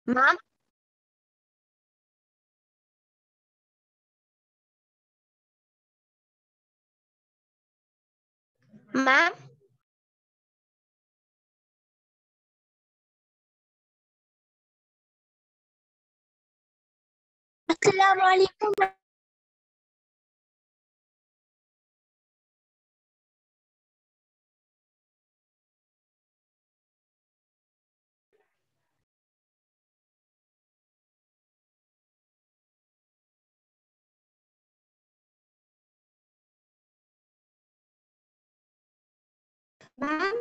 Ma'am. Ma'am. अस्सलाम वालेकुम। Ma'am.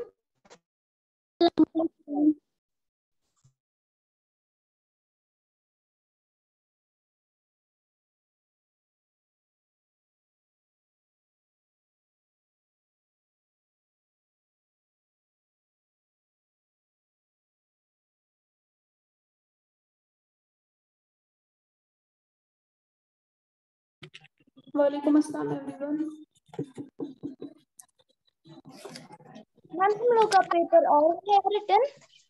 वालेकुम अस्सलाम एवरीवन। मैम हम लोग का पेपर और है रिटर्न।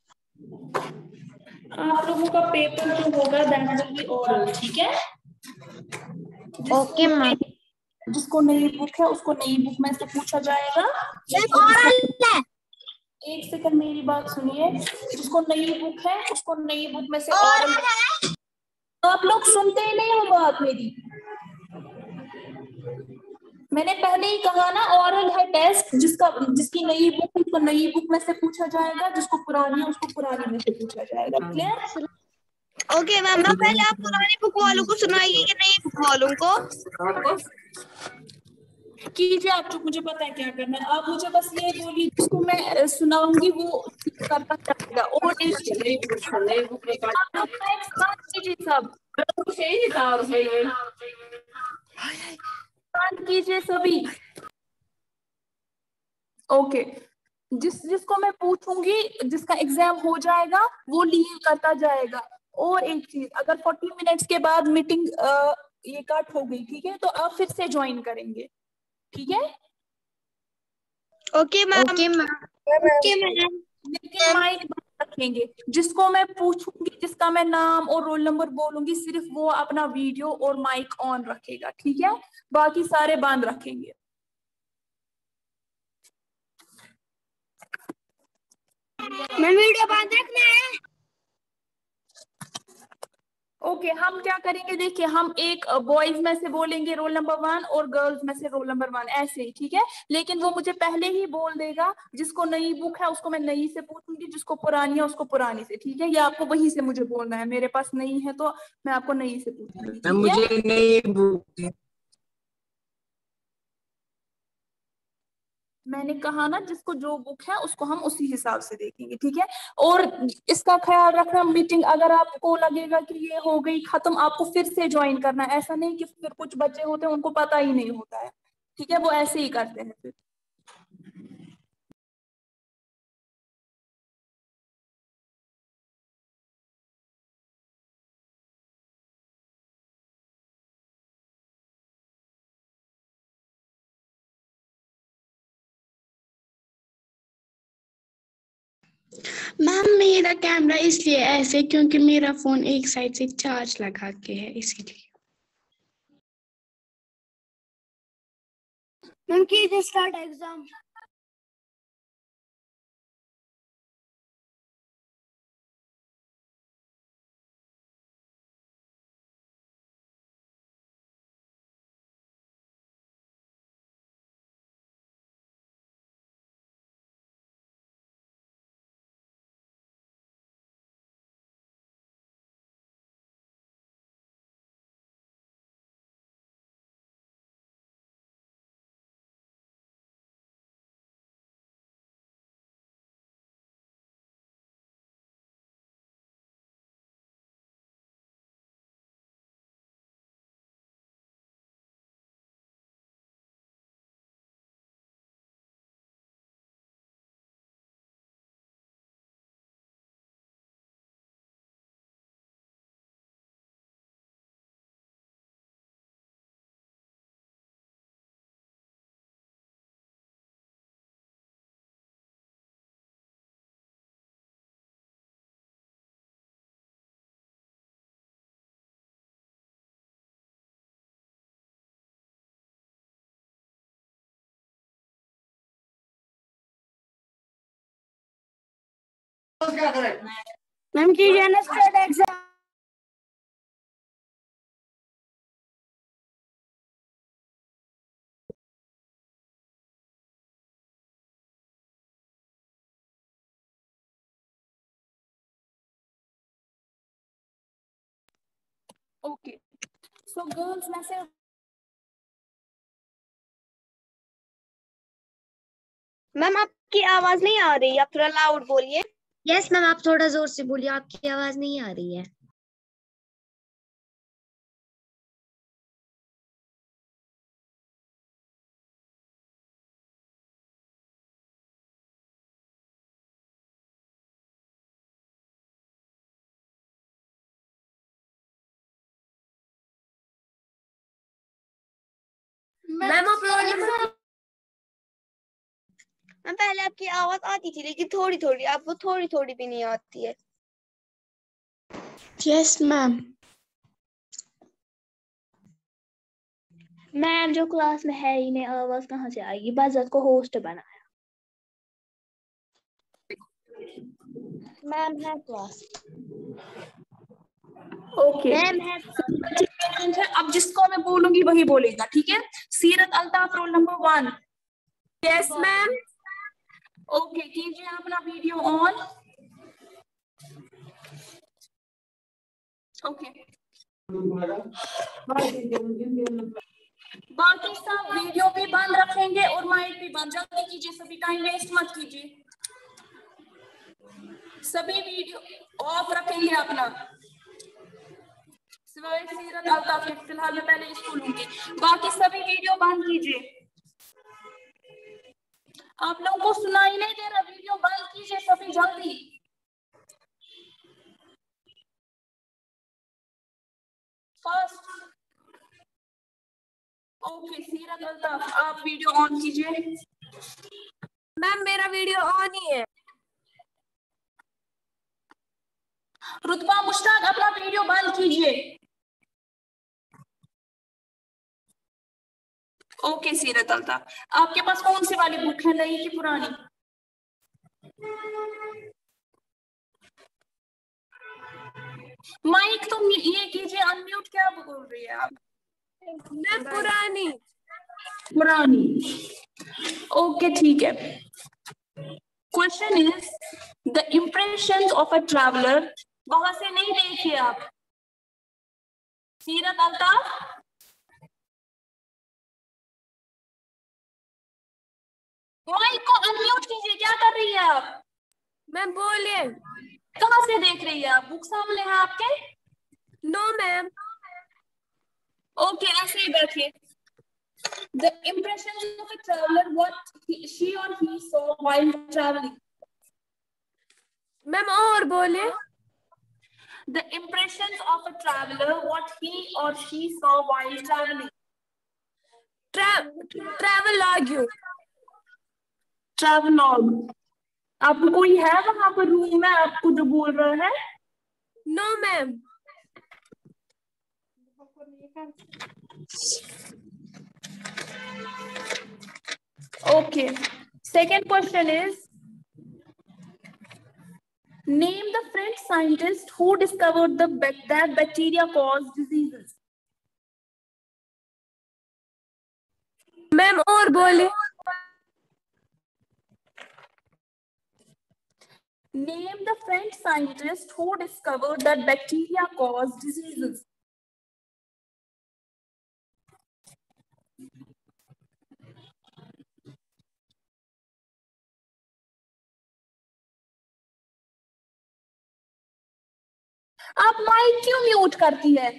आप लोगों का पेपर जो होगा दैट विल बी ओरल, ठीक है। Okay ma'am. जिसको नई बुक है उसको नई बुक में से पूछा जाएगा। मैम ओरल है। एक सेकंड मेरी बात सुनिए। जिसको नई बुक है उसको नई बुक में से ओरल। ओरल है। आप लोग सुनते ही नहीं हो बात मेरी। मैंने पहले ही कहा ना, ऑरल है टेस्ट। जिसकी नई बुक है उसको नई बुक में से पूछा जाएगा, जिसको पुरानी है उसको पुरानी में से पूछा जाएगा। क्लियर? Okay ma'am. मैं पहले आप पुरानी बुक वालों को सुनाइए कि नई बुक वालों को। कीजिए आप चुप, मुझे पता है क्या करना है। आप मुझे बस ये बोलिए, जिसको मैं सुनाऊंगी वो करना चाहेगा। और कीजिए सब, शांत कीजिए सभी। ओके। जिसको मैं पूछूंगी, जिसका एग्जाम हो जाएगा वो लीव करता जाएगा। और एक चीज, अगर 40 मिनट्स के बाद मीटिंग ये कट हो गई, ठीक है, तो आप फिर से ज्वाइन करेंगे, ठीक है। Okay ma'am. Okay ma'am. Okay ma'am. लेकिन माइक बंद रखेंगे। जिसको मैं पूछूंगी, जिसका मैं नाम और रोल नंबर बोलूंगी, सिर्फ वो अपना वीडियो और माइक ऑन रखेगा, ठीक है। बाकी सारे बंद रखेंगे। मैम वीडियो बंद रखना है। ओके हम क्या करेंगे, देखिए, हम एक बॉयज में से बोलेंगे रोल नंबर 1 और गर्ल्स में से रोल नंबर 1, ऐसे ही, ठीक है। लेकिन वो मुझे पहले ही बोल देगा, जिसको नई बुक है उसको मैं नई से पूछूंगी, जिसको पुरानी है उसको पुरानी से, ठीक है। ये आपको वहीं से मुझे बोलना है। मेरे पास नई है तो मैं आपको नई से पूछूंगी, ठीक है। मुझे नहीं बुक। मैंने कहा ना, जिसको जो बुक है उसको हम उसी हिसाब से देखेंगे, ठीक है। और इसका ख्याल रखना, मीटिंग अगर आपको लगेगा कि ये हो गई खत्म, आपको फिर से ज्वाइन करना है। ऐसा नहीं कि फिर कुछ बच्चे होते हैं उनको पता ही नहीं होता है, ठीक है, वो ऐसे ही करते हैं फिर। मैम मेरा कैमरा इसलिए ऐसे क्योंकि मेरा फोन एक साइड से चार्ज लगा के है, इसीलिए। मैम कीजिए स्टार्ट एग्जाम। मैम कीजिए ना state exam. Okay so girls में से मैम आपकी आवाज नहीं आ रही, आप थोड़ा लाउड बोलिए। यस मैम, आप थोड़ा जोर से बोलिए, आपकी आवाज नहीं आ रही है। मैम आप मैम पहले आपकी आवाज आती थी लेकिन थोड़ी थोड़ी, अब वो थोड़ी थोड़ी भी नहीं आती है। Yes ma'am. मैम जो क्लास में है ही नहीं, आवाज कहाँ से आएगी? बाज़त को होस्ट बनाया। मैम है क्लास। ओके मैम है अब जिसको मैं बोलूंगी वही बोलेगा, ठीक है? Seerat Altaf roll number 1। Yes ma'am. Okay कीजिए अपना वीडियो ऑन। ओके बाकी सब वीडियो भी बंद रखेंगे और माइक भी बंद। जल्दी कीजिए सभी, टाइम वेस्ट मत कीजिए। सभी वीडियो ऑफ रखेंगे अपना, सिवाय सीरत अल्ताफ के। फिलहाल मैं पहले इसको लूंगी, बाकी सभी वीडियो बंद कीजिए। आप लोगों को सुनाई नहीं दे रहा, वीडियो बंद कीजिए सभी जल्दी। फर्स्ट ओके सीरत अल्ताफ आप वीडियो ऑन कीजिए। मैम मेरा वीडियो ऑन ही है। रुतबा मुश्ताक अपना वीडियो बंद कीजिए। ओके सीरत अल्ताफ आपके पास कौन सी वाली बुक है, नई की पुरानी? माइक तो ये कीजिए अनम्यूट, क्या बोल रही है आप? मैम पुरानी। पुरानी ओके ठीक है। Question is the impressions of a traveller. वहां से नहीं देखिए आप। सीरत अल्ताफ माइक को अनम्यूट कीजिए, क्या कर रही है आप? मैम बोलिए। कहां से देख रही है आप? बुक सामने है आपके? No ma'am. ओके ऐसे ही बैठिए। The impressions of a traveler, what she or he saw while traveling. Ma'am और बोलिए। The impressions of a traveler, what he or she saw while traveling. Travel log. Travelogue. आपको कोई है वहां पर room में आपको जो बोल रहा है? No ma'am. Okay. Second question is, name the French scientist who discovered that bacteria cause diseases. Ma'am और बोलिए। Name the French scientist who discovered that bacteria cause diseases. आप माइक क्यों म्यूट करती है?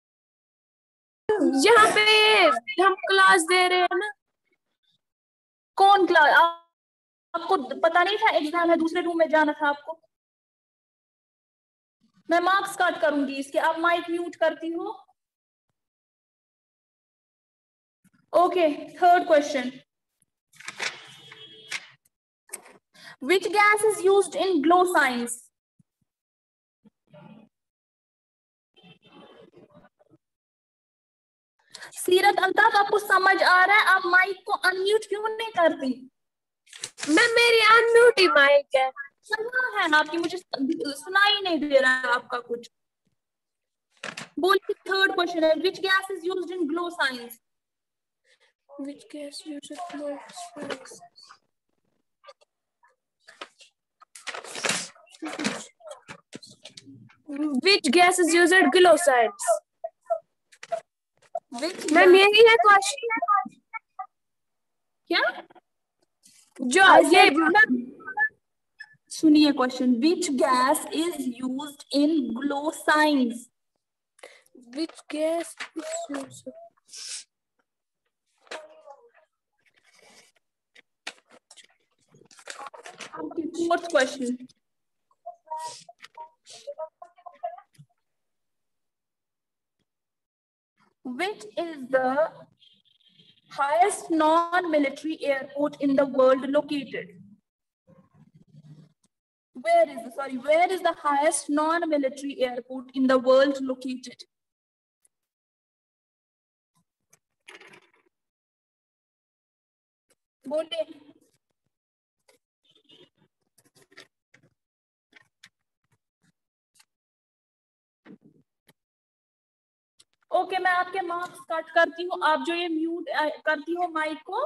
यहाँ पे हम क्लास दे रहे हैं ना। कौन क्लास? आपको पता नहीं था एग्जाम है, दूसरे रूम में जाना था आपको। मैं मार्क्स कट करूंगी इसके। आप माइक म्यूट करती हो। Okay third question, which gas is used in glow science? सीरत अल्ताफ आपको समझ आ रहा है? आप माइक को अनम्यूट क्यों नहीं करती? मैम मेरी अनम्यूट ही माइक है। कहाँ है आपकी, मुझे सुनाई नहीं दे रहा है आपका कुछ। बोलिए थर्ड क्वेश्चन है, which gas is used in glow science? Which gas uses glow science? Which gas is used at glow science? Which ma'am gas- यही है क्वेश्चन क्या जो ये सुनिए question, which gas is used in glow science? which gas is used? Fourth question. Which is the highest non-military airport in the world located? Where is the highest non-military airport in the world located? बोले। Okay, मैं आपके marks cut करती हूँ, आप जो ये mute करती हो माइक को।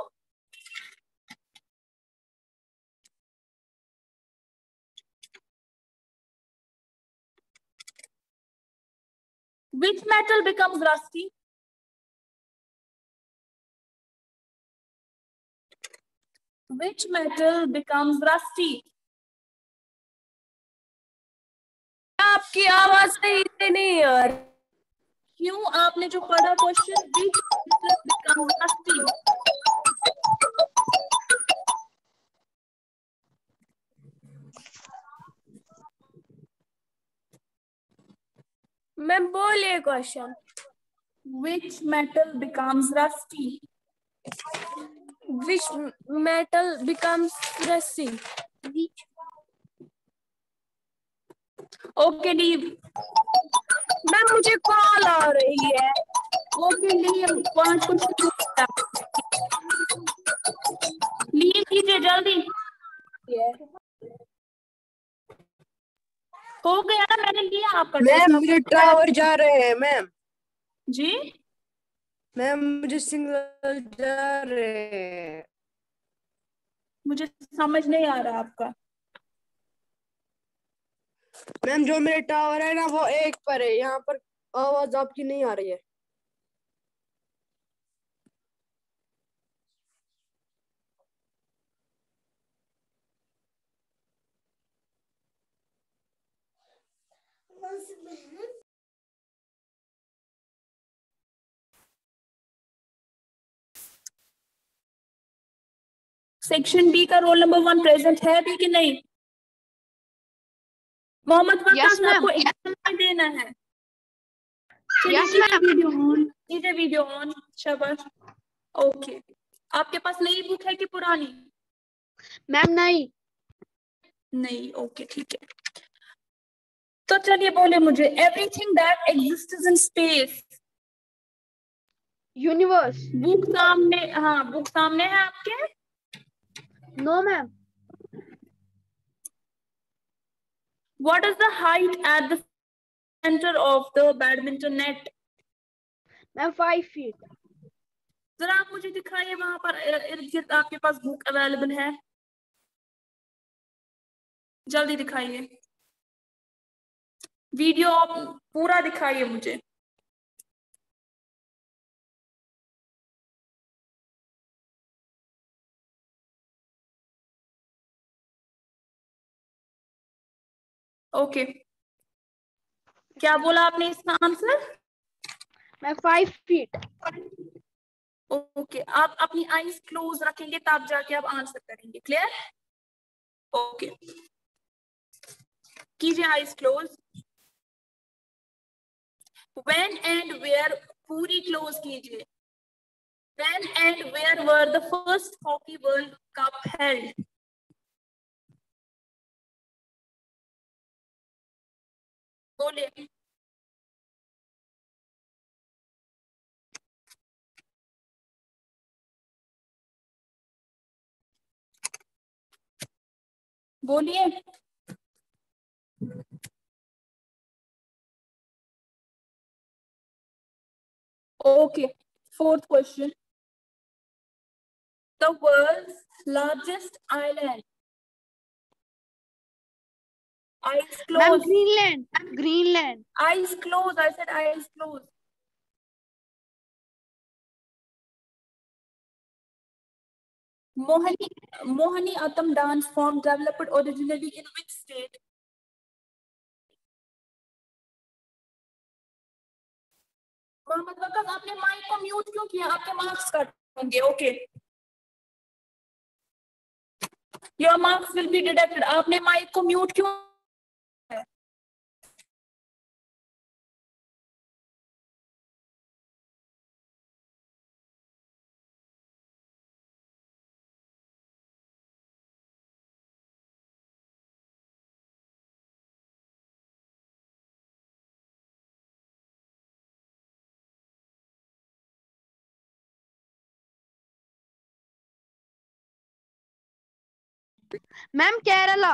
Which metal becomes rusty? Which metal becomes rusty? आपकी आवाज सही से नहीं आ रही। क्यों? आपने जो पढ़ा question, which metal becomes rusty? Ma'am बोलिए question. Which metal becomes rusty? Which metal becomes rusty? Okay, leave. Ma'am मुझे कॉल आ रही है। Okay, leave. 5 क्वेश्चन लीव कीजिए जल्दी। हो गया ना, मैंने लिया आपका मैम टेस्ट। मुझे टावर जा रहे हैं मैम। जी मैम मुझे सिग्नल जा रहे हैं। मुझे समझ नहीं आ रहा आपका। मैम जो मेरे टावर है ना वो 1 पर है, यहाँ पर आवाज आपकी नहीं आ रही है। सेक्शन बी का रोल नंबर 1 प्रेजेंट है भी कि नहीं? मोहम्मद वकास, आपको एग्जाम नहीं देना है। वीडियो ऑन कीजिए, वीडियो ऑन। शाबाश। ओके, आपके पास नई बुक है कि पुरानी? मैम नहीं। ओके ठीक है। तो चलिए बोले मुझे, everything that exists in space. Universe. Book सामने, हाँ बुक सामने है आपके? No ma'am. What is the height at the center of the badminton net? Ma'am 5 feet. जरा आप मुझे दिखाइए, वहां पर इर्द गिर्द आपके पास बुक अवेलेबल है, जल्दी दिखाइए। वीडियो पूरा दिखाइए मुझे। ओके, क्या बोला आपने इसका आंसर? Ma'am 5 feet. ओके, आप अपनी आईज क्लोज रखेंगे तब जाके आप आंसर करेंगे। क्लियर? ओके, कीजिए eyes close. When and where, पूरी क्लोज कीजिए। When and where were the first Hockey World Cup held? बोलिए। बोलिए। Okay, fourth question. The world's largest island. Eyes ma'am closed. Greenland, Greenland. Eyes closed. I said eyes closed. Mohiniyattam dance form developed originally in which state? Mohammad Waqas, आपने mic को mute क्यों किया? आपके marks cut होंगे। Okay, your marks will be deducted. आपने mic को mute क्यों? Ma'am Kerala.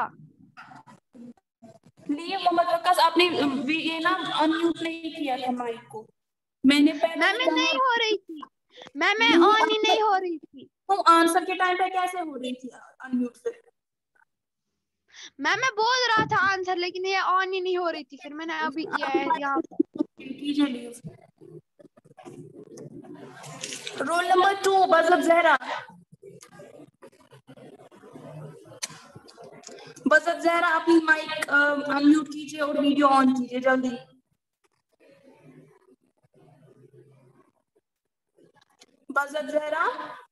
लिए मोहम्मद वकास, आपने ये ना अनम्यूट नहीं किया था माइक को। मैंने पहले मैम मैं नहीं हो रही थी, मैम मैं ऑन ही नहीं हो रही थी। तुम आंसर के टाइम पे कैसे हो रही थी अनम्यूट से? मैम मैं बोल रहा था आंसर, लेकिन ये ऑन ही नहीं हो रही थी, फिर मैंने अभी किया है यहाँ। Roll number 2, Bajar Zahra. बजर जहरा, अपनी माइक अनम्यूट कीजिए और वीडियो ऑन कीजिए जल्दी। बजर जहरा,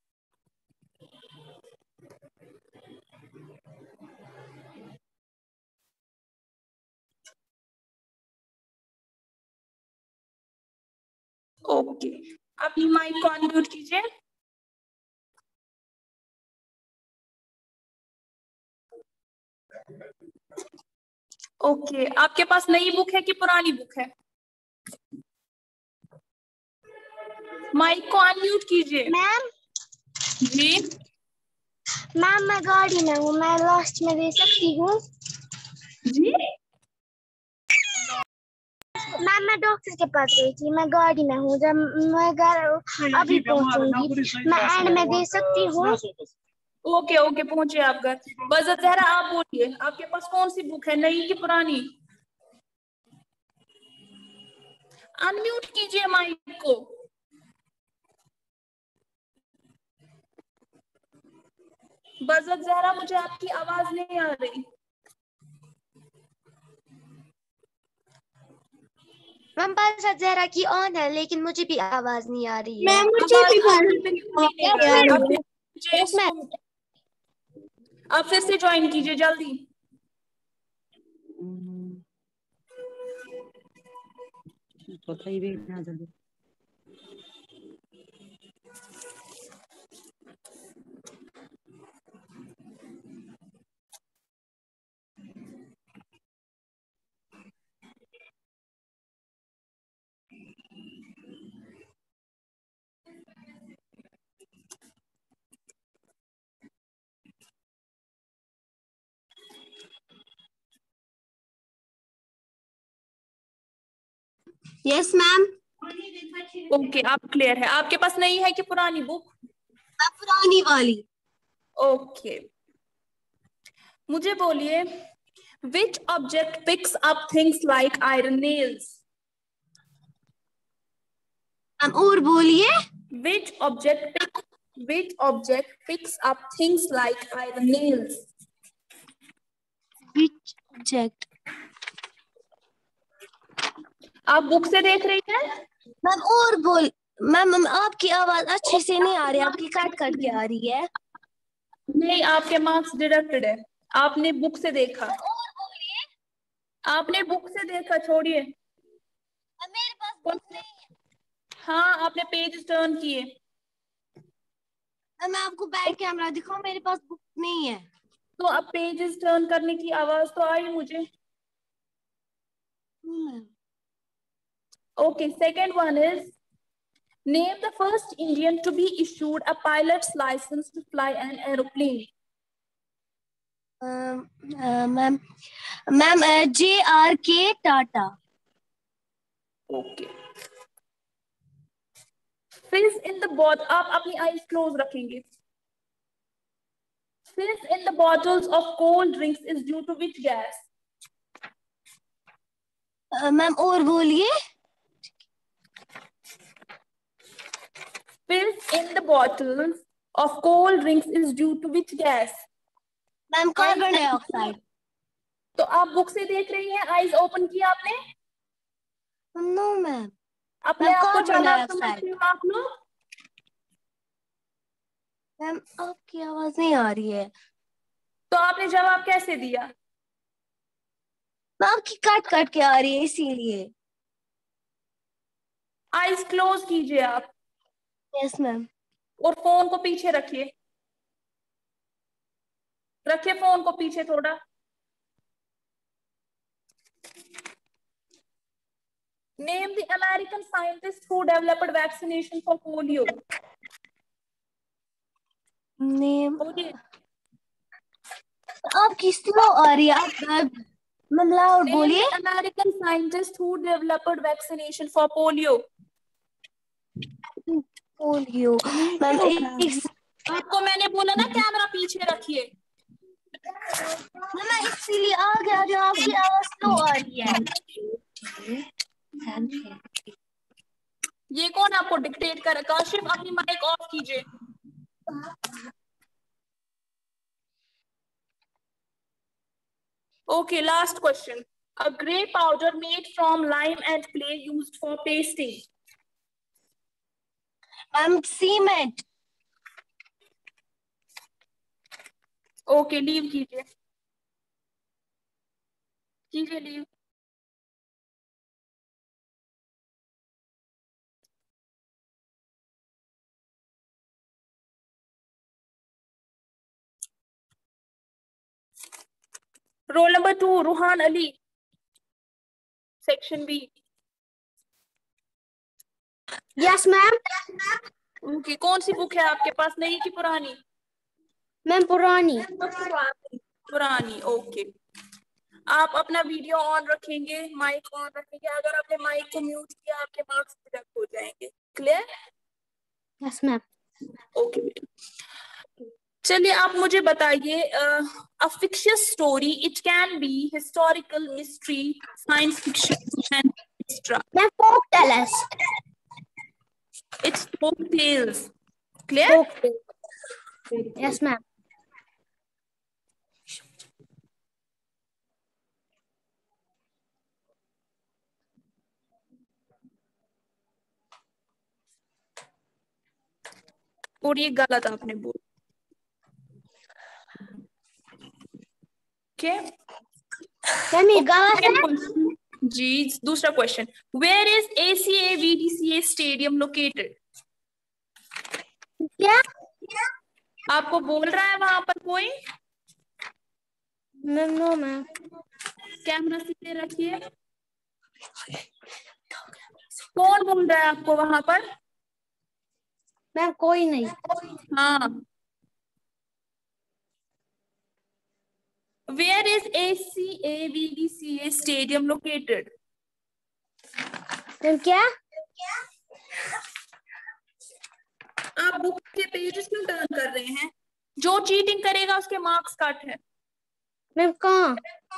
ओके, अपनी माइक को अनम्यूट कीजिए। ओके, आपके पास नई बुक है कि पुरानी बुक है? माइक को अनम्यूट कीजिए। मैम जी मैम मैं गाड़ी में हूँ, मैं लास्ट में दे सकती हूँ? जी, मैम मैं डॉक्टर के पास गई थी, मैं गाड़ी में हूँ, जब मैं घर अभी पहुँचूंगी, मैं एंड में दे सकती हूँ? ओके ओके, पहुंचे आप घर। बजर जहरा, आप बोलिए, आपके पास कौन सी बुक है, नई की पुरानी? अनम्यूट कीजिए माइक को। बजर जहरा, मुझे आपकी आवाज नहीं आ रही। मैम बस जहरा की ऑन है, लेकिन मुझे भी आवाज नहीं आ रही है। मैम मुझे भी आप फिर से ज्वाइन कीजिए जल्दी। Yes ma'am. ओके, आप क्लियर है? आपके पास नई है कि पुरानी बुक? पुरानी वाली। ओके, मुझे बोलिए, which object picks up things like iron nails? और बोलिए। Which object picks up things like iron nails? Which object? आप बुक से देख रही हैं? मैम और बोल। मैम आपकी आवाज अच्छे से नहीं आ रही, आपकी कट कट के आ रही है। नहीं, आपके मार्क्स डिडक्टेड है। आपने बुक से देखा। और बोलिए। आपने बुक से देखा, छोड़िए। मेरे पास बुक नहीं है। हाँ, आपने पेज टर्न किए। मैं आपको बैक कैमरा दिखाऊं, मेरे पास बुक नहीं है। तो अब पेजेस टर्न करने की आवाज तो आई मुझे। Okay, second one is, name the first Indian to be issued a pilot's license to fly an aeroplane. Ma'am ma'am JRK Tata. Okay. Fills in the bottle, आप अपनी आईज क्लोज रखेंगे। Fills in the bottles of cold drinks is due to which gas? Ma'am और बोलिए। Fills in the bottles of cold drinks is due to which gas? Ma'am carbon dioxide. तो आप book से देख रही हैं, eyes open किया आपने? No ma'am. अपने मैम आप को कार्बन चालाक डाइऑक्साइड। समझते हो आप लोग? मैम आपकी आवाज नहीं आ रही है। तो आपने जवाब कैसे दिया? मैम आपकी कट कट के आ रही है इसीलिए। आईज क्लोज कीजिए आप यस मैम। और फोन को पीछे रखिए। रखिए फोन को पीछे थोड़ा। Name the American scientist who developed vaccination for polio. Name बोलिए। आपकी स्लो आ रही है। आप मैम लाउड Name बोलिए। the American scientist who developed vaccination for polio. Polio. Ma'am एक आपको मैंने बोला ना कैमरा पीछे रखिए। मैम इसीलिए आगे आ जाओ, आपकी आवाज स्लो आ रही है। ये कौन आपको डिक्टेट कर? काशिफ अपनी माइक ऑफ कीजिए। Okay, last question. A grey powder made from lime and clay used for pasting. Ma'am cement. Okay, leave कीजिए। कीजिए leave. Roll number 2, Ruhan Ali, section B. Yes ma'am. Okay, कौन सी बुक है आपके पास, नई की पुरानी? मैम पुरानी। पुरानी। ओके, आप अपना वीडियो ऑन रखेंगे, माइक ऑन रखेंगे। अगर आपने माइक को म्यूट किया आपके मार्क्स डिडक्ट हो जाएंगे। क्लियर? Yes ma'am. ओके बेटा, चलिए आप मुझे बताइए, a fictitious story, it can be historical, mystery, science fiction and extra. Ma'am folk tales. It's folk tales. Clear? Yes ma'am. और ये गलत आपने बोला। ओके, मैम ये गलत है। जी, दूसरा question, where is ACA VDCA stadium located? क्या? आपको बोल रहा है वहां पर कोई? Ma'am no ma'am. कैमरा सीधे रखिए। कौन बोल रहा है आपको वहां पर? मैम कोई नहीं। हाँ, where is ACA VDCA stadium located? Ma'am क्या? आप बुक के पेजेस क्यों टर्न कर रहे हैं? जो चीटिंग करेगा उसके मार्क्स कट है। मैम कहाँ?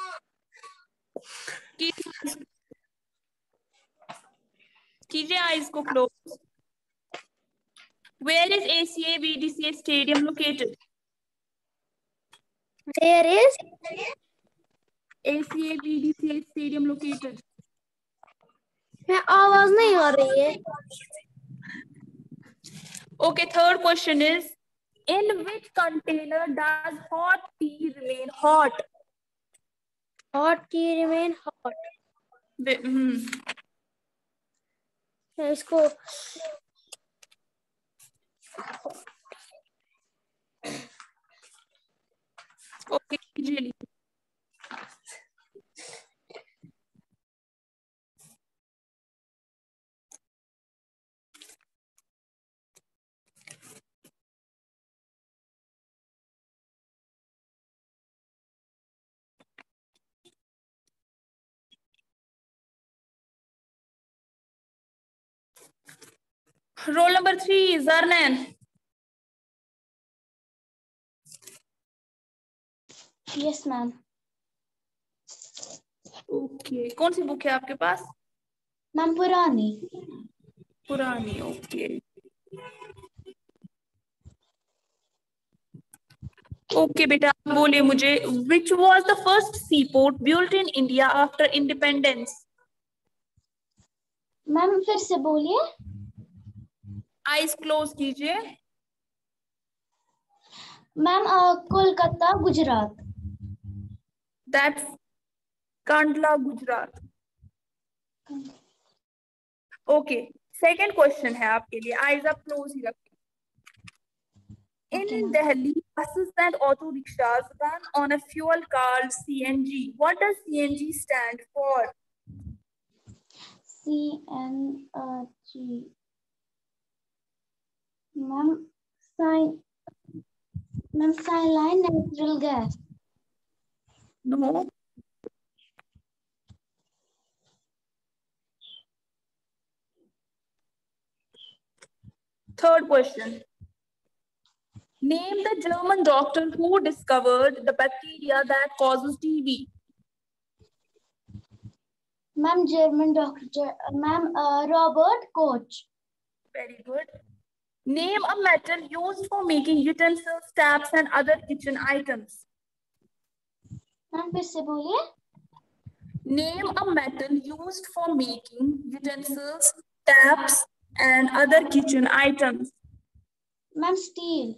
कीजिए आईज को close. Where is ACA VDCA stadium located? There is ACA VDCA stadium located. मैं आवाज नहीं आ रही है। Okay, third question is, in which container does hot tea remain hot? Hot tea remain hot. मैं इसको Okay, कीजिए। Roll number 3 Zarnain. Yes ma'am. Okay, कौन सी बुक है आपके पास? मैम पुरानी। पुरानी, ओके। ओके बेटा, बोलिए मुझे, which was the first sea port built in India after independence? Ma'am फिर से बोलिए। आईज क्लोज कीजिए। Ma'am Kolkata Gujarat. That's Kandla Gujarat. Okay, second question है आपके लिए, आईज आप क्लोज ही रखिए। Okay, In ma'am. Delhi, buses and auto rickshaws run on a fuel called CNG. What does CNG stand for? CNG। Ma'am sign saline natural gas. No. Third question. Name the German doctor who discovered the bacteria that causes TB. Ma'am German doctor, ma'am Robert Koch. Very good. Name a metal used for making utensils, taps, and other kitchen items. Ma'am फिर से बोलिए। Name a metal used for making utensils, taps, and other kitchen items. Ma'am steel.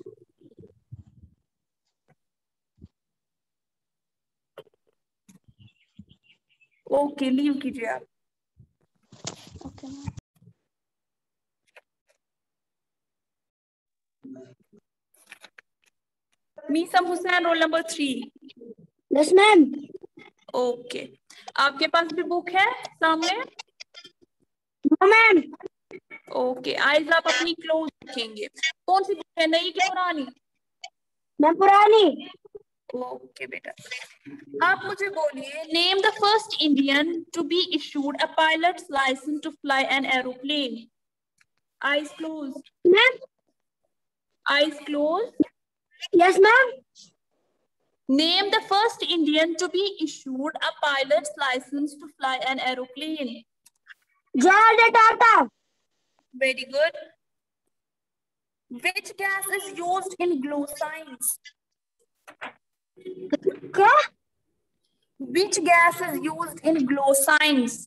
Okay, leave कीजिए आप। Okay ma'am. Meesam Hussain, roll number 3। Yes ma'am. Okay, आपके पास भी book है सामने? मैम ओके, आइज आप अपनी क्लोज रखेंगे। कौन सी बुक है, नई की पुरानी? मैं पुरानी। ओके बेटा, आप मुझे बोलिए, name the first Indian to be issued a pilot's licence to fly an aeroplane. Eyes close. Ma'am. Eyes close. Yes ma'am. Name the first Indian to be issued a pilot's license to fly an aeroplane. George Tata. Very good. Which gas is used in glow signs? क्या? Which gas is used in glow signs?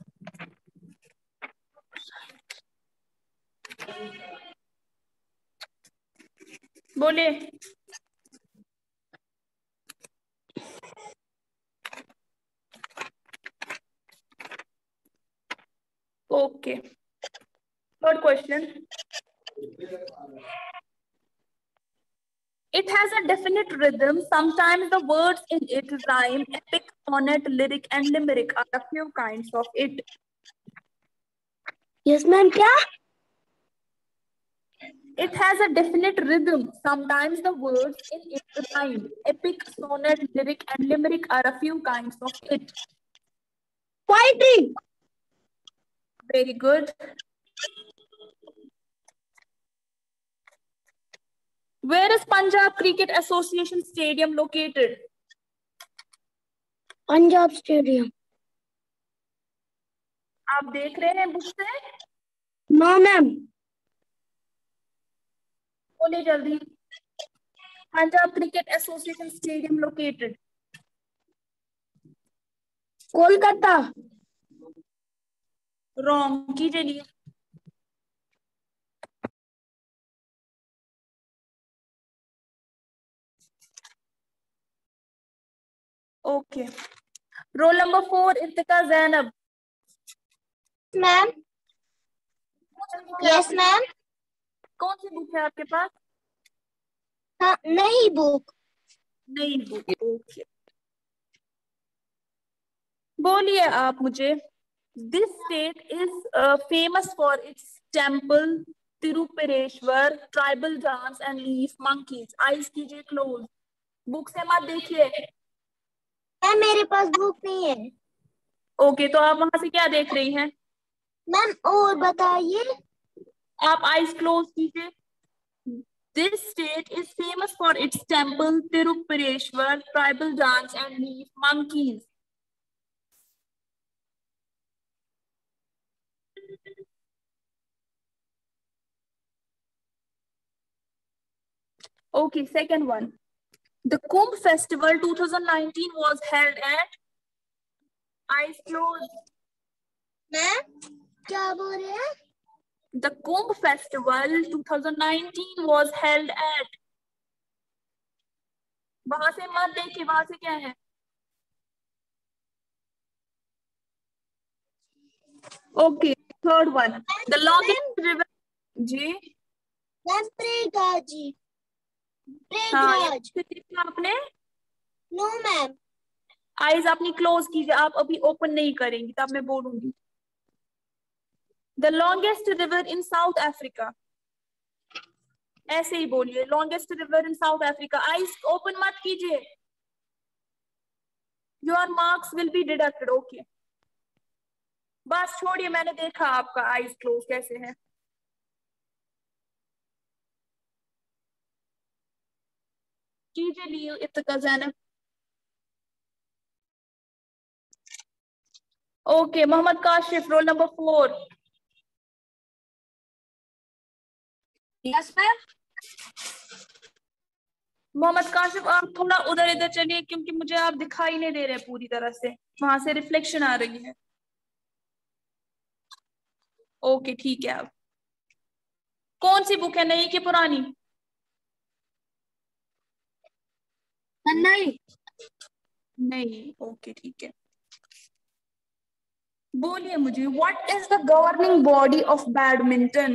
बोले। Okay. Third question. It has a definite rhythm. Sometimes the words in it rhyme. Epic, sonnet, lyric, and limerick are a few kinds of it. Yes ma'am. क्या? It has a definite rhythm. Sometimes the words in it rhyme. Epic, sonnet, lyric, and limerick are a few kinds of it. Poetry. Very good. Where is Punjab Cricket Association Stadium located? Punjab stadium. आप देख रहे हैं book से? No ma'am. बोलिए जल्दी। Punjab Cricket Association Stadium located. Kolkata. Wrong. कीजिए लिए। Okay. Roll number 4, Irtika Zainab. Ma'am. Yes ma'am. कौन सी बुक है आपके पास? हाँ, नहीं बुक। नई बुक। ओके, बोलिए आप मुझे, this state is famous for its temple, Tirupareshwar, tribal dance and leaf monkeys. Eyes कीजिए क्लोज। बुक से मत देखिए। मैम मेरे पास बुक नहीं है। ओके, तो आप वहां से क्या देख रही हैं? मैम और बताइए। आप आईज क्लोज कीजिए। This state is famous for its temple, Tirupureshwar, tribal dance and leaf monkeys. Okay, second one. The Kumbh Festival 2019 was held at eyes closed. Ma'am क्या बोल रहे हैं? The Kumbh Festival 2019 was held at. वहां से मत देखिए, वहां से क्या है? Okay, third one. The longest river. जी मैम प्रयागराज जी। हाँ, प्रयागराज। ये देखा आपने? No ma'am. आईज अपनी क्लोज कीजिए, आप अभी ओपन नहीं करेंगी तब मैं बोलूंगी। The longest river in South Africa, ऐसे ही बोलिए, longest river in South Africa. Eyes open मत कीजिए, your marks will be deducted. Okay, बस छोड़िए, मैंने देखा आपका आईज क्लोज कैसे है। कीजिए लिए Ittika Zainab. Okay, Mohammad Kashif, roll number 4। Yes ma'am. Mohammad Kashif, आप थोड़ा उधर इधर चलिए क्योंकि मुझे आप दिखाई नहीं दे रहे पूरी तरह से, वहां से रिफ्लेक्शन आ रही है। ओके ठीक है। अब कौन सी बुक है, नई की पुरानी? नहीं नहीं, ओके ठीक है। बोलिए मुझे, what is the governing body of badminton?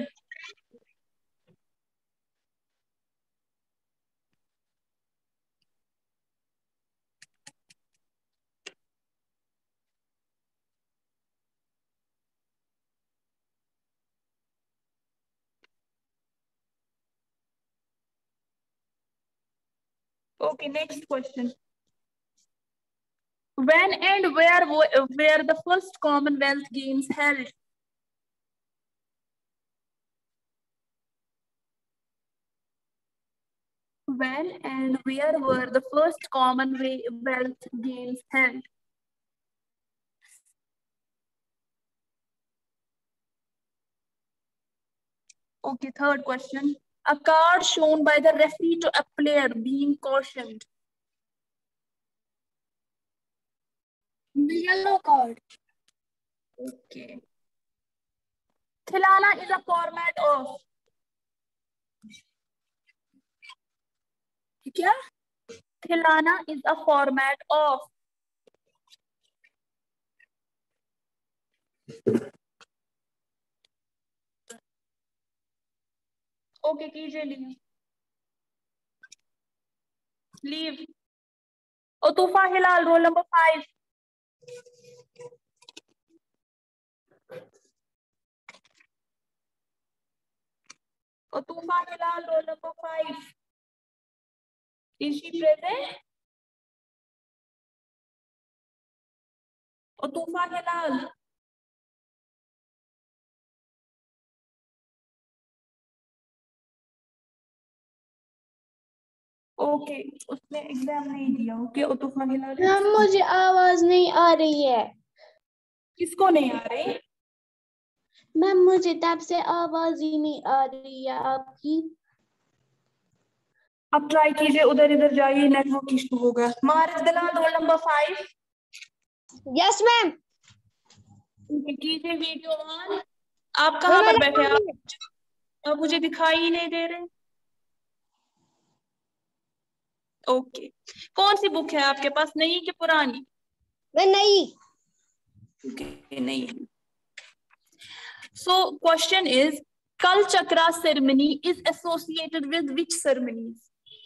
Okay, next question. When and where were the first Commonwealth Games held? When and where were the first Commonwealth Games held? Okay, third question. A card shown by the referee to a player being cautioned. The yellow card. Okay. Thilana is a format of. क्या? Thilana is a format of. Okay, कीजिए leave. Leave. और Toofa Hilal, roll number 5। और Toofa Hilal, roll number 5। Is she present? और तूफा हिलाल। Okay, उसने exam नहीं दिया। Okay, और तूफा हिलाल। Ma'am मुझे आवाज नहीं आ रही है। किसको नहीं आ रही? मैम मुझे तब से आवाज ही नहीं आ रही है आपकी। अब ट्राई कीजिए, उधर इधर जाइए, नेटवर्क इशू होगा। Maris Dalal, roll number 5। Yes ma'am. कीजिए वीडियो ऑन। आप कहाँ पर बैठे हैं? आप मुझे दिखाई ही नहीं दे रहे। ओके, कौन सी बुक है आपके पास, नई कि पुरानी? मैं नहीं। ओके, नहीं है। So question is, Kal Chakra ceremony is associated with which ceremonies?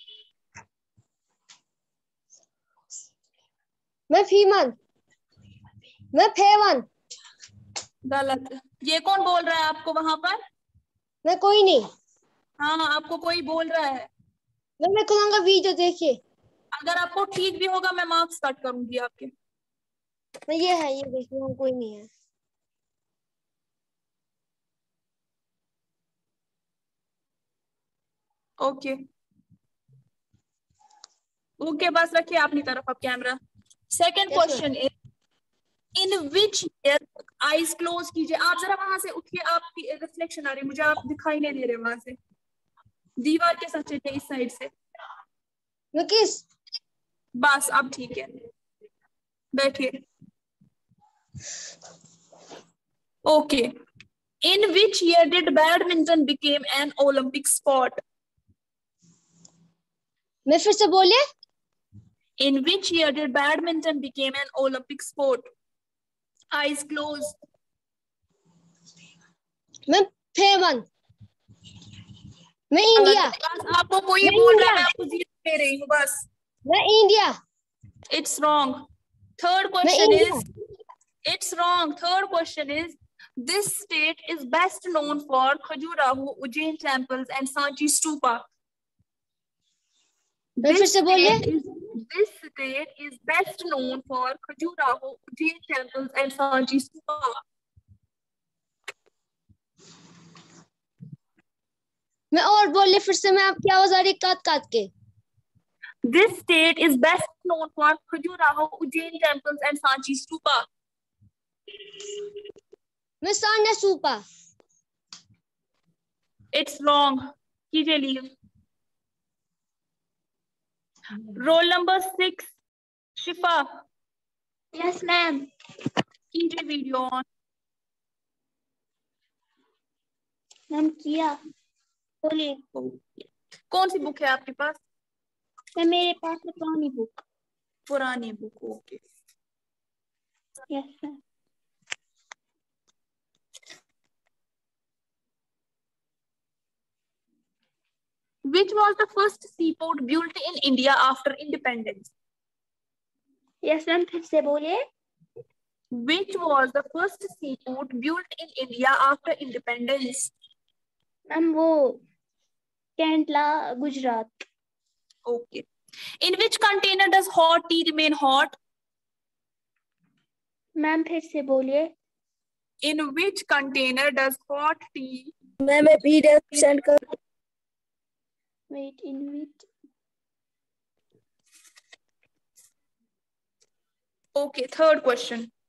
मैं फीमन। मैं फेवन। गलत। ये कौन बोल रहा है आपको वहां पर? मैं कोई नहीं। हाँ, आपको कोई बोल रहा है। मैं कहूँगा वीडियो देखिए। अगर आपको ठीक भी होगा मैं मार्क्स कट करूंगी आपके। मैं ये है, ये देखिए, कोई नहीं है। ओके ओके, बस रखिए अपनी तरफ अब camera. Second question is in which year, eyes close कीजिए आप जरा, वहां से उठिए, आपकी रिफ्लेक्शन आ रही है मुझे, आप दिखाई नहीं दे रहे वहां से, दीवार के साथ चलिए इस साइड से, किस बस अब ठीक है, बैठिए। Okay, in which year did badminton become an Olympic sport? मैं फिर से बोलिए। In which year did badminton became an Olympic sport? Eyes closed. मैं फेमन, मैं इंडिया, बस आपको कोई मैं बोल रहा है, इंडिया। मैं आपको जीत दे रही हूँ बस। मैं इंडिया। It's wrong. Third मैं question India. is, it's wrong. Third question is, this state is best known for Khajuraho, Ujjain temples and Sanchi stupa. मैं फिर से बोलिए। This state is best known for Khajuraho, Ujjain temples and Sanchi stupa. मैं और बोलिए फिर से, मैं आपकी आवाज आ रही काट काट के। This state is best known for Khajuraho, Ujjain temples and Sanchi stupa. मैं सान्या सूपा। It's wrong. कीजिए leave. Roll number 6, Shifa. Yes ma'am. कीजिए video on. मैम किया, बोलिए। कौन सी बुक है आपके पास? मैं मेरे पास है पुरानी बुक। पुरानी book, okay. Yes ma'am. Which was the first seaport built in India after independence? Yes ma'am, फिर से बोलिए। Which was the first seaport built in India after independence? Ma'am वो Kandla, Gujarat. Okay. In which container does hot tea remain hot? Ma'am फिर से बोलिए। In which container does hot tea? मैं PDF send कर। Wait, in which. Okay, third question.